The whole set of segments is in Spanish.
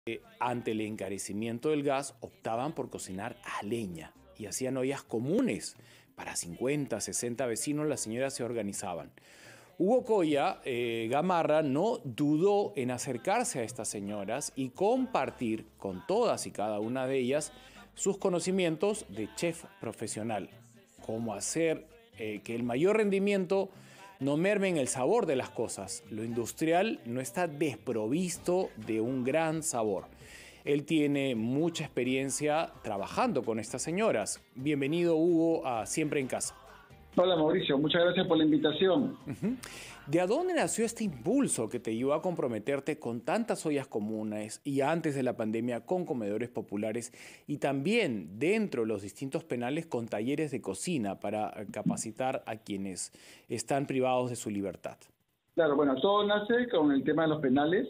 Ante el encarecimiento del gas, optaban por cocinar a leña y hacían ollas comunes. Para 50, 60 vecinos, las señoras se organizaban. Hugo Coya Gamarra no dudó en acercarse a estas señoras y compartir con todas y cada una de ellas sus conocimientos de chef profesional. Cómo hacer que el mayor rendimiento no merme en el sabor de las cosas. Lo industrial no está desprovisto de un gran sabor. Él tiene mucha experiencia trabajando con estas señoras. Bienvenido, Hugo, a Siempre en Casa. Hola, Mauricio. Muchas gracias por la invitación. ¿De dónde nació este impulso que te llevó a comprometerte con tantas ollas comunes y antes de la pandemia con comedores populares y también dentro de los distintos penales con talleres de cocina para capacitar a quienes están privados de su libertad? Claro, bueno, todo nace con el tema de los penales,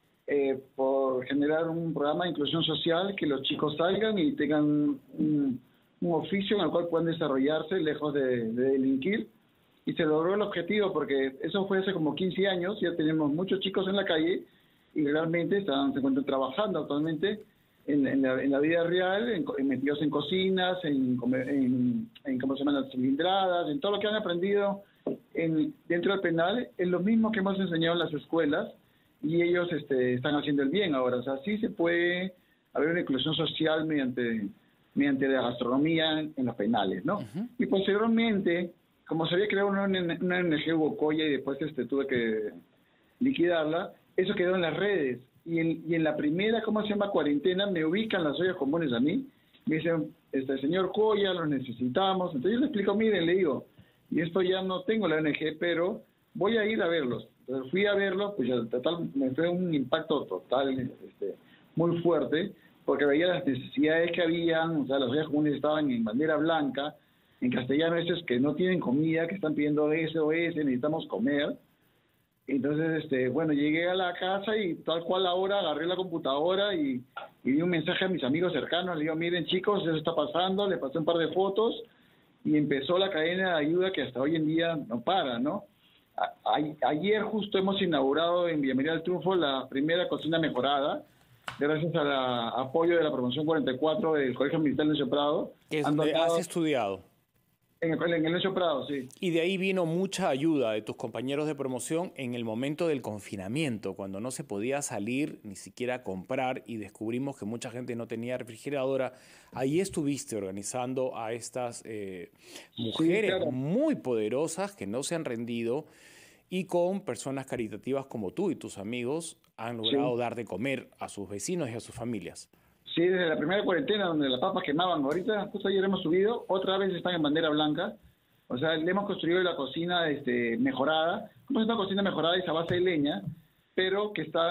por generar un programa de inclusión social, que los chicos salgan y tengan un oficio en el cual puedan desarrollarse lejos de delinquir. Y se logró el objetivo porque eso fue hace como 15 años, ya tenemos muchos chicos en la calle y realmente se encuentran trabajando actualmente en la vida real, metidos en cocinas, en ¿cómo se llaman? Las cilindradas, en todo lo que han aprendido dentro del penal, es lo mismo que hemos enseñado en las escuelas y ellos están haciendo el bien ahora. O sea, sí se puede haber una inclusión social mediante la gastronomía en los penales, ¿no? Y posteriormente, como se había creado una ONG Hugo Coya y después tuve que liquidarla, eso quedó en las redes. Y en la primera, ¿cómo se llama? Cuarentena, me ubican las ollas comunes a mí. Me dicen, señor Coya, lo necesitamos. Entonces yo le explico, miren, le digo, y esto ya no tengo la ONG, pero voy a ir a verlos. Entonces fui a verlos, pues ya total, me fue un impacto total, muy fuerte, porque veía las necesidades que habían, o sea, las ollas comunes estaban en bandera blanca, en castellano es que no tienen comida, que están pidiendo SOS, necesitamos comer. Entonces, bueno, llegué a la casa y tal cual ahora agarré la computadora y di un mensaje a mis amigos cercanos. Le digo, miren chicos, eso está pasando, le pasé un par de fotos y empezó la cadena de ayuda que hasta hoy en día no para, ¿no? Ayer justo hemos inaugurado en Villa María del Triunfo la primera cocina mejorada, gracias al apoyo de la promoción 44 del Colegio Militar Ignacio Prado. Es donde has estudiado. En el Ignacio Prado, sí. Y de ahí vino mucha ayuda de tus compañeros de promoción en el momento del confinamiento, cuando no se podía salir ni siquiera a comprar y descubrimos que mucha gente no tenía refrigeradora. Ahí estuviste organizando a estas mujeres, sí, claro, muy poderosas que no se han rendido y con personas caritativas como tú y tus amigos han logrado dar de comer a sus vecinos y a sus familias. Sí, desde la primera cuarentena, donde las papas quemaban. Ahorita, justo ayer hemos subido, otra vez están en bandera blanca. O sea, le hemos construido la cocina mejorada. Como es una cocina mejorada, es a base de leña, pero que está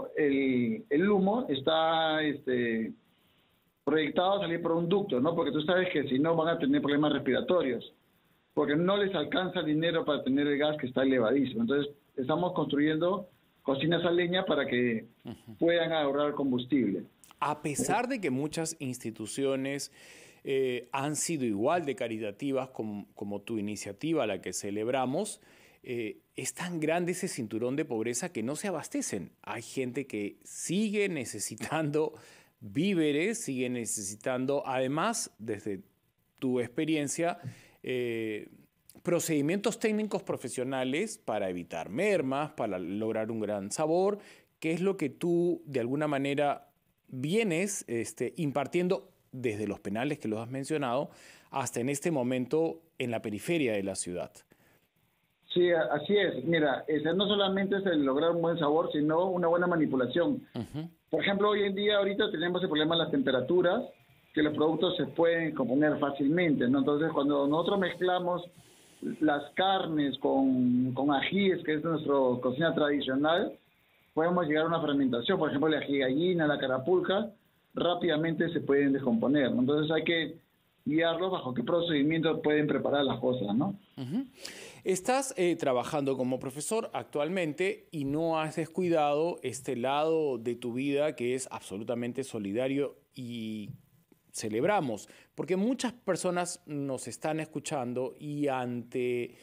el humo está proyectado a salir por un ducto, ¿no? Porque tú sabes que si no van a tener problemas respiratorios, porque no les alcanza el dinero para tener el gas que está elevadísimo. Entonces, estamos construyendo cocinas a leña para que puedan ahorrar combustible. A pesar de que muchas instituciones han sido igual de caritativas como tu iniciativa, la que celebramos, es tan grande ese cinturón de pobreza que no se abastecen. Hay gente que sigue necesitando víveres, sigue necesitando, además, desde tu experiencia, procedimientos técnicos profesionales para evitar mermas, para lograr un gran sabor, que es lo que tú, de alguna manera, vienes impartiendo desde los penales que los has mencionado hasta en este momento en la periferia de la ciudad. Sí, así es. Mira, no solamente es el lograr un buen sabor, sino una buena manipulación. Por ejemplo, hoy en día, ahorita tenemos el problema de las temperaturas, que los productos se pueden componer fácilmente, ¿no? Entonces, cuando nosotros mezclamos las carnes con ajíes, que es nuestra cocina tradicional, podemos llegar a una fermentación. Por ejemplo, la ají gallina, la carapulca, rápidamente se pueden descomponer, ¿no? Entonces hay que guiarlos bajo qué procedimiento pueden preparar las cosas, ¿no? Estás trabajando como profesor actualmente y no has descuidado este lado de tu vida que es absolutamente solidario y celebramos, porque muchas personas nos están escuchando y ante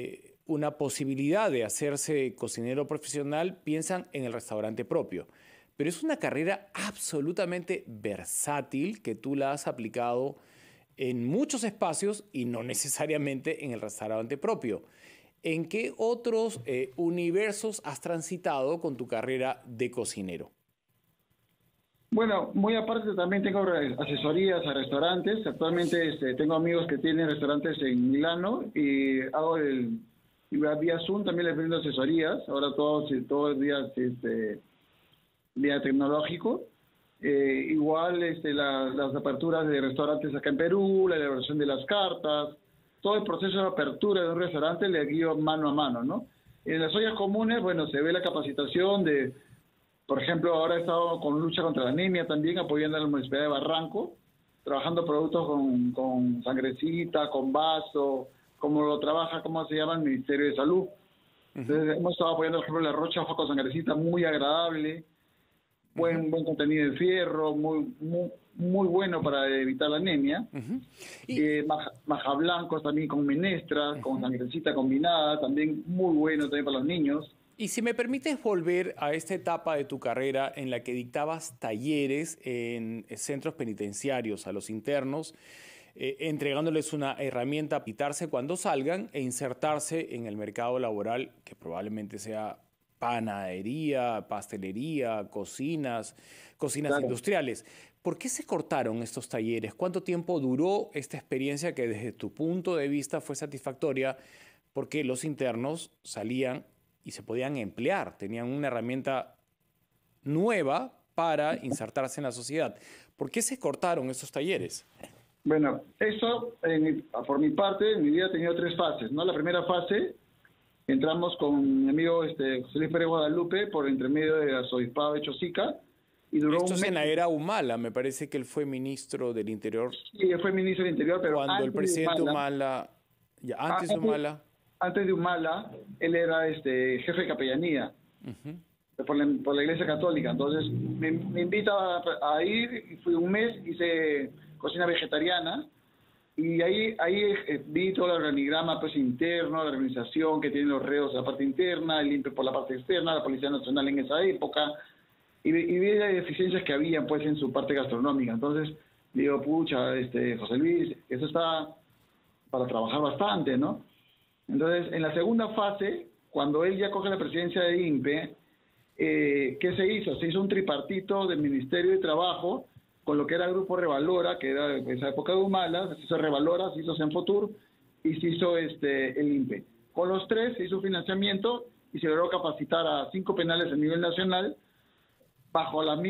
una posibilidad de hacerse cocinero profesional piensan en el restaurante propio. pero es una carrera absolutamente versátil que tú la has aplicado en muchos espacios y no necesariamente en el restaurante propio. ¿En qué otros universos has transitado con tu carrera de cocinero? Bueno, muy aparte también tengo asesorías a restaurantes. Actualmente tengo amigos que tienen restaurantes en Milano y y vía Zoom también les brindo asesorías. Ahora todo el día vía tecnológico. Igual las aperturas de restaurantes acá en Perú, la elaboración de las cartas, todo el proceso de apertura de un restaurante le guío mano a mano, ¿no? En las ollas comunes, bueno, se ve la capacitación de, por ejemplo, ahora he estado con lucha contra la anemia también, apoyando a la Municipalidad de Barranco, trabajando productos con sangrecita, con vaso, como lo trabaja, ¿cómo se llama? El Ministerio de Salud. Entonces, hemos estado apoyando, por ejemplo, la rocha hoja con sangrecita, muy agradable, buen contenido de fierro, muy bueno para evitar la anemia. Maja blancos también con menestras, con sangrecita combinada, también muy bueno también para los niños. Y si me permites volver a esta etapa de tu carrera en la que dictabas talleres en centros penitenciarios a los internos, entregándoles una herramienta a quitarse cuando salgan e insertarse en el mercado laboral, que probablemente sea panadería, pastelería, cocinas claro, industriales. ¿Por qué se cortaron estos talleres? ¿Cuánto tiempo duró esta experiencia que desde tu punto de vista fue satisfactoria? Porque los internos salían y se podían emplear, tenían una herramienta nueva para insertarse en la sociedad. ¿Por qué se cortaron esos talleres? Bueno, eso, por mi parte, en mi vida ha tenido 3 fases, ¿no? La primera fase, entramos con mi amigo José Luis Pérez Guadalupe por entremedio de arzobispado de Chosica. Y duró Esto es en la era Humala, me parece que él fue ministro del Interior. Sí, él fue ministro del Interior, pero cuando el presidente Humala, antes de Humala. Antes de Humala, él era jefe de capellanía por la Iglesia Católica. Entonces, me invita a ir, y fui un mes, hice cocina vegetariana, y ahí vi todo el organigrama pues, interno, la organización que tienen los reos en la parte interna, el INPE por la parte externa, la Policía Nacional en esa época, y vi las deficiencias que había pues, en su parte gastronómica. Entonces, digo, pucha, José Luis, eso está para trabajar bastante, ¿no? Entonces, en la segunda fase, cuando él ya coge la presidencia de INPE, ¿qué se hizo? Se hizo un tripartito del Ministerio de Trabajo con lo que era el Grupo Revalora, que era en esa época de Humala, se hizo Revalora, se hizo Senfotur y se hizo el INPE. Con los 3 se hizo financiamiento y se logró capacitar a 5 penales a nivel nacional bajo la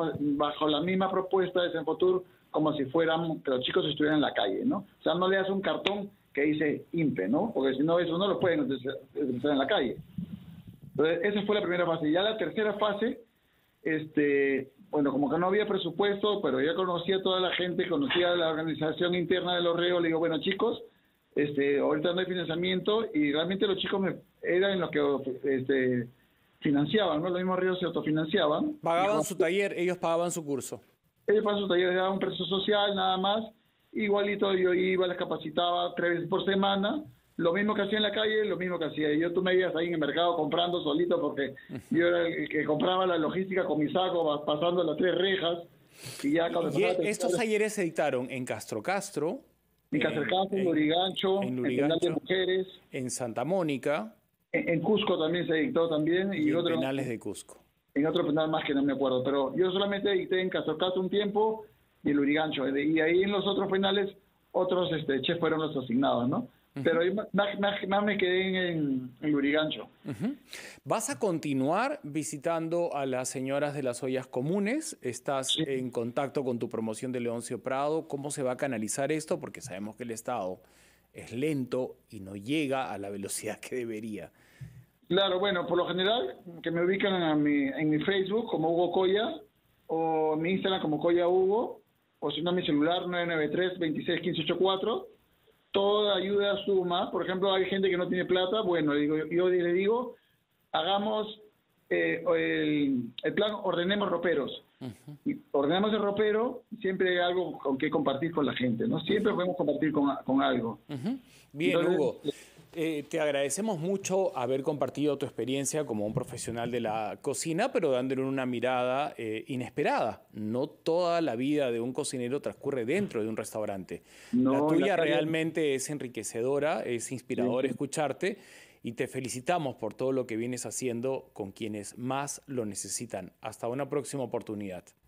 misma propuesta de Senfotur, como si fueran que los chicos estuvieran en la calle, ¿no? O sea, no le das un cartón que dice INPE, ¿no? Porque si no, eso no lo pueden utilizar en la calle. Entonces, esa fue la primera fase. Y ya la tercera fase, bueno, como que no había presupuesto, pero ya conocía a toda la gente, conocía a la organización interna de los reos, le digo, bueno, chicos, ahorita no hay financiamiento, y realmente los chicos eran los que financiaban, ¿no? Los mismos reos se autofinanciaban. Pagaban su taller, ellos pagaban su curso. Ellos pagaban su taller, les daban un precio social, nada más. Igualito yo iba, les capacitaba 3 veces por semana, lo mismo que hacía en la calle, lo mismo que hacía. Tú me veías ahí en el mercado comprando solito porque yo era el que compraba la logística con mi saco, pasando las 3 rejas. Y ya cuando estos talleres se dictaron en Castro, en Lurigancho, en Penal de Mujeres, en Santa Mónica, en Cusco también se dictó también. Y en penales de Cusco. En otro penal más que no me acuerdo, pero yo solamente dicté en Castro un tiempo y el Lurigancho. Y ahí en los otros penales, otros chefs fueron los asignados, ¿no? Pero yo más me quedé en Lurigancho. ¿Vas a continuar visitando a las señoras de las ollas comunes? ¿Estás en contacto con tu promoción de Leoncio Prado? ¿Cómo se va a canalizar esto? Porque sabemos que el Estado es lento y no llega a la velocidad que debería. Claro, bueno, por lo general, que me ubican en mi Facebook como Hugo Coya, o en mi Instagram como Coya Hugo, o si no, mi celular 993-261584. Toda ayuda suma. Por ejemplo, hay gente que no tiene plata. Bueno, yo le digo, hagamos el plan, ordenemos roperos. Y ordenamos el ropero, siempre hay algo con que compartir con la gente, ¿no? Siempre podemos compartir con algo. Bien, entonces, Hugo. Te agradecemos mucho haber compartido tu experiencia como un profesional de la cocina, pero dándole una mirada inesperada. No toda la vida de un cocinero transcurre dentro de un restaurante. La No, tuya realmente es enriquecedora, es inspirador sí. escucharte y te felicitamos por todo lo que vienes haciendo con quienes más lo necesitan. Hasta una próxima oportunidad.